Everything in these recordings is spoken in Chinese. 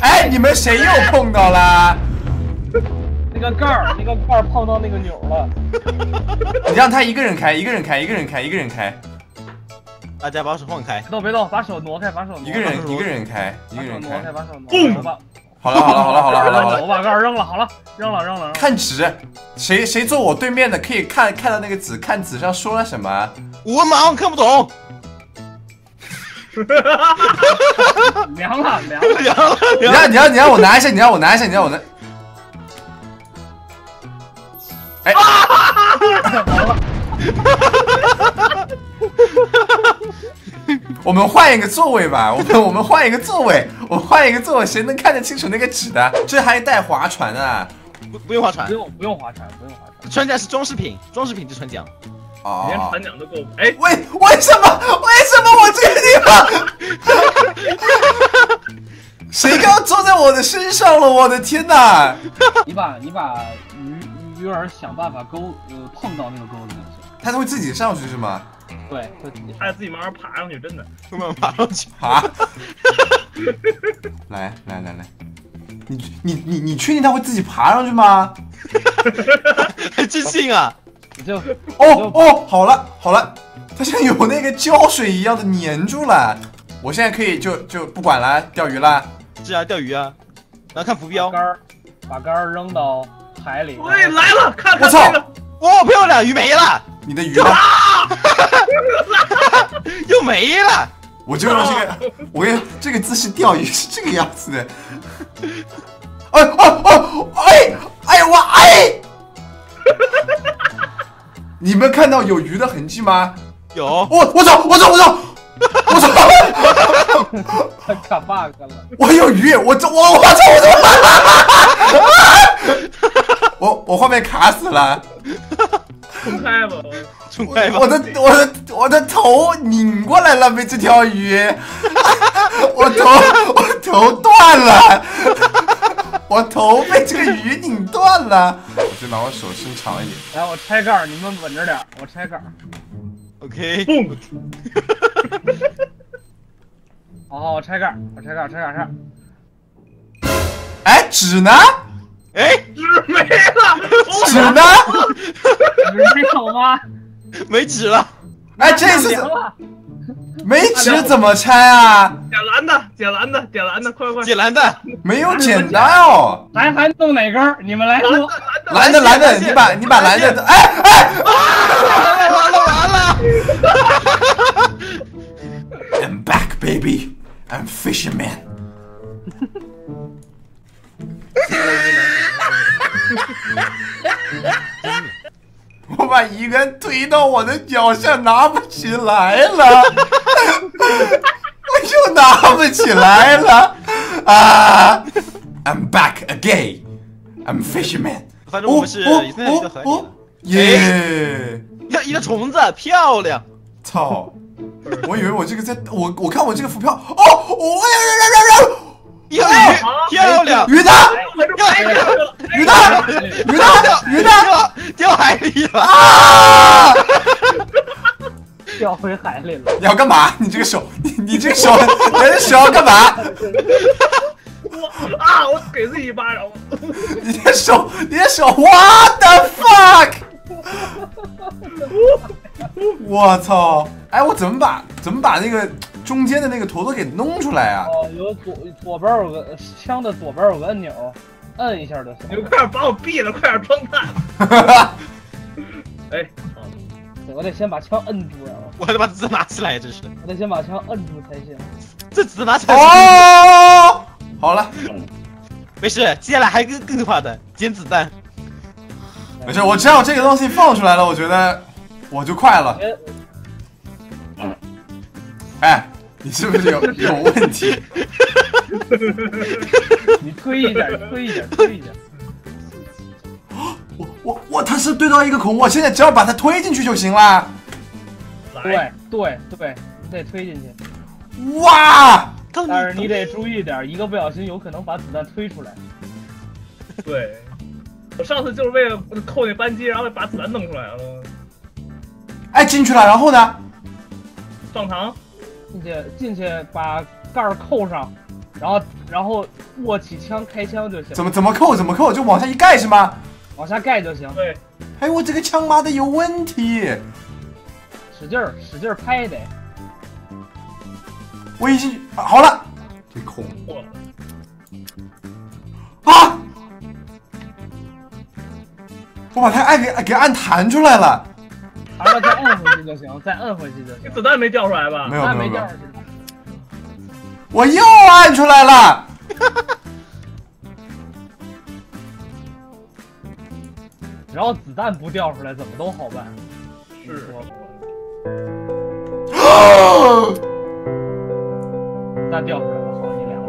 哎，你们谁又碰到了？ 那个盖儿碰到那个钮了。 你让他一个人开，一个人开，一个人开，一个人开。 大家把手放开。 别动，把手挪开，把手挪开。 一个人开，一个人开。 把手挪开。 好了。 我把盖儿扔了，好了，扔了。 看纸，谁坐我对面的可以看到那个纸，看纸上说了什么。 我马上看不懂。 凉了。 你让我拿一下，你让我拿。哎，我们换一个座位吧，我们换一个座位，谁能看得清楚那个纸的？这还带划船啊？ 不用划船， 不用划船。 船桨是装饰品就船桨。 哦， 连船桨都够。哎， 为什么我这个地方？谁刚坐在我的身上了？我的天哪！ 你把鱼儿想办法碰到那个钩子就行。 它会自己上去是吗？ 对，会自己。 它自己慢慢爬上去，真的。 慢慢爬上去。 啊！来，你确定它会自己爬上去吗？ 还自信啊！ 你就好了，它现在有那个胶水一样的粘住了。我现在可以就不管了，钓鱼啦。 是啊，钓鱼啊，然后看浮标。 把杆儿扔到海里。 喂，来了，看我操！ 哇，漂亮，鱼没了。 你的鱼呢？ 又没了。 我就用这个，我跟这个姿势钓鱼是这个样子的。哎！你们看到有鱼的痕迹吗？ 有。 我操！ 他卡 bug 了。 我有鱼，我操！我画面卡死了。 冲开吧！ 我的头拧过来了，被这条鱼，我头断了，我头被这个鱼拧断了。我就拿我手伸长一点。 来，我拆盖儿，你们稳着点，我拆盖儿。 OK。 好，我拆盖儿。 哎，纸呢？ 哎， 纸没了， 纸呢？ 纸没有吗？ 没纸了。 哎，这次没纸怎么拆啊？ 捡篮子，快！ 捡篮子， 没有剪刀哦。 还弄哪根儿？你们来说。 蓝的，你把蓝的，哎！ 完了 ！I'm back, baby. I'm fisherman. 我把鱼竿推到我的脚下，拿不起来了，我又拿不起来了啊 ！I'm back again. I'm fisherman. 反正我们是一个河里了。 耶！ 一个虫子，漂亮。 操！我以为我这个我看我这个浮漂， 一个鱼，漂亮。 鱼呢？ 掉海里了啊！ 掉回海里了。 你要干嘛？你这个手，你这个手，你的手要干嘛？ 我给自己一巴掌。 你的手 ，What the fuck！ 我操！哎，我怎么把那个中间的那个陀螺给弄出来啊？ 有左边有个枪的左边有个按钮，摁一下就行。 你快点把我毙了，快点装弹！哎， 我得先把枪摁住呀！ 我还得把子拿起来，真是。 我得先把枪摁住才行。 这子拿起来。 哦，好了， 没事，接下来还更可怕的捡子弹。 没事，我只要这个东西放出来了，我觉得我就快了。哎，你是不是有问题？ 你推一下。 它是对到一个孔，我现在只要把它推进去就行了。 对，你得推进去。 哇！ 但是你得注意点，一个不小心有可能把子弹推出来。 对，我上次就是为了扣那扳机，然后把子弹弄出来了。 哎，进去了，然后呢？ 上膛。 进去把盖儿扣上， 然后握起枪开枪就行。 怎么扣？怎么扣？就往下一盖是吗？ 往下盖就行。 对。 哎，我这个枪妈的有问题。 使劲拍得。 我已经好了。这空。 哇！ 啊！我把它给按弹出来了。 弹了再摁回去就行，再摁回去就行。 子弹没掉出来吧？ 没有。 没掉出去。 我又按出来了。 只要子弹不掉出来，怎么都好办。 是。 子弹掉出来了，好，你凉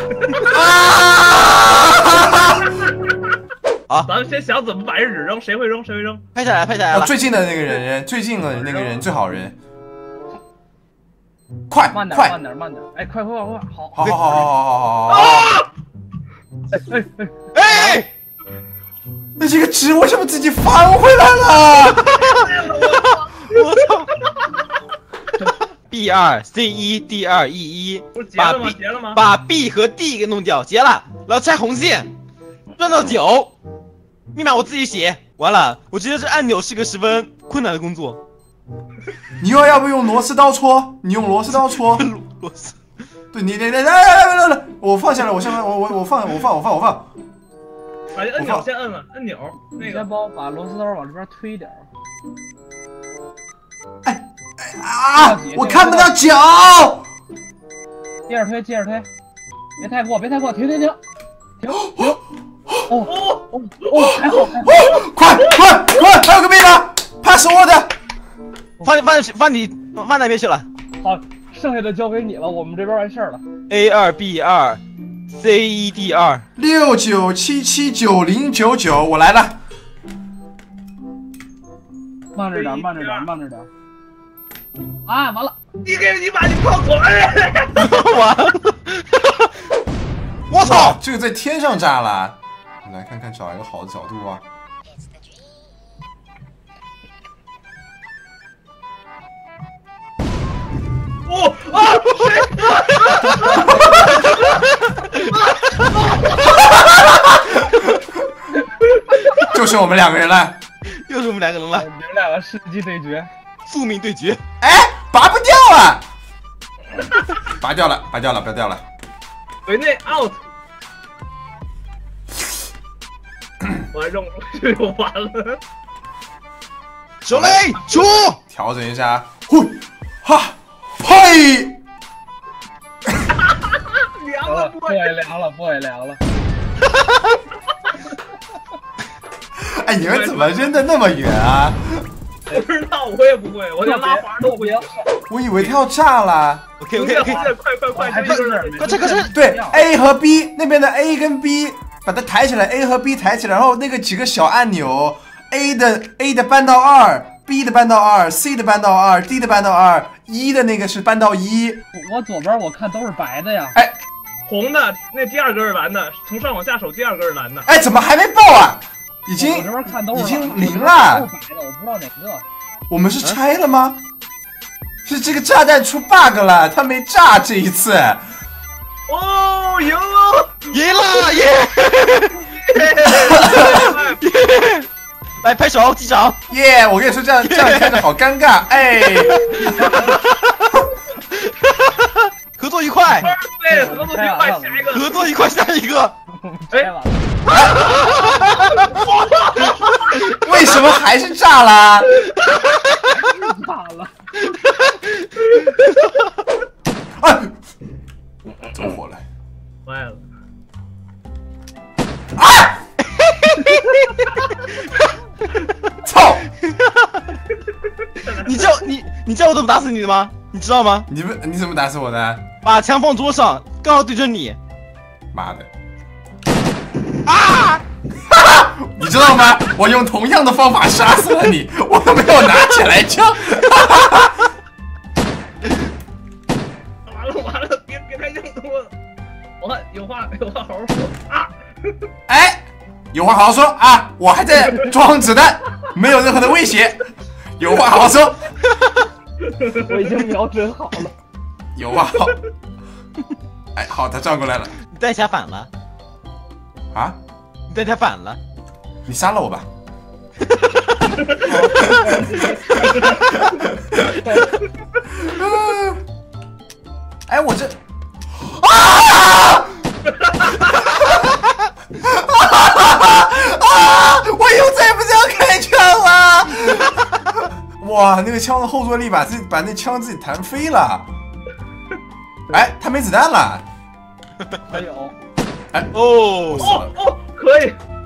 了。 好， 咱们先想怎么把人纸扔，谁会扔谁会扔。 拍下来了。 最近的那个人，最最好人。快， 慢点。哎，快，好。 啊！哎！ 那这个纸为什么自己翻回来了？ 我操！B2 C1 D2 E1， 不是结了吗？ 把 B 和 D 给弄掉，结了，然后拆红线，转到9，密码我自己写。完了，我觉得这按钮是个十分困难的工作。 你要不用螺丝刀戳？你用螺丝刀戳。 螺丝。 对你来，我放下来，我放。 把这按钮先摁了，按钮那个。 先帮我把螺丝刀往这边推点。 我看不到脚。 接着推，别太过，停。还好。 快，还有个命呢 ，pass order。 放那边去了。 好，剩下的交给你了，我们这边完事儿了。 A2 B2 C1 D2 69779099，我来了。 慢着点。啊，完了！ 你把你放左了。 完了！我操！ 这个在天上炸了。来看看，找一个好的角度啊。就是我们2个人了。 又是我们2个人了。 你们2个世纪对决， 宿命对决。 哎，拔不掉啊！拔掉了，不要掉了。 委内 out。我还扔出去就完了。 小雷出。 调整一下，嘿，哈，嘿。 凉了， 不会凉了。 哎，你们怎么扔的那么远啊？ 不知道，我也不会，我连拉环都不行。 我以为它要炸了。 OK， 快， 还快！ 对 ，A 和 B 那边的 A 跟 B 把它抬起来 ，A 和 B 抬起来，然后那个几个小按钮 ，A 的搬到2，B 的搬到2，C 的搬到2，D 的搬到2，1的那个是搬到1。 我左边我看都是白的呀。 哎， 红的那第2根是蓝的，从上往下手第2根是蓝的。 哎，怎么还没爆啊？已经0了。 都是白的，我不知道哪个。 我们是拆了吗？是这个炸弹出 bug 了，它没炸这一次。 哦，赢了！ 耶！来拍手击掌！ 耶！我跟你说，这样看着好尴尬。哎， 合作愉快。 对，合作愉快，下一个。 合作愉快，下一个。 哎， 为什么还是炸了？ 炸了！ 啊！走火了！ 坏了！ 啊！操！ 你知道我怎么打死你的吗？你知道吗？ 你怎么打死我的？ 把枪放桌上，刚好对准你。 妈的！ 啊！ 你知道吗？我用同样的方法杀死了你，我都没有拿起来枪。 完了，别太硬了。我有话好好说啊！ 哎，有话好好说啊！我还在装子弹，没有任何的威胁。有话好好说。 我已经瞄准好了。 有话好。 哎，好，他转过来了。 你弹匣反了， 啊， 你弹匣反了。 你杀了我吧。哎，我这啊！我以后再也不想开枪了。哇，那个枪的后坐力把那枪自己弹飞了。哎，他没子弹了。 还有， 哎， 哦， 哦，可以。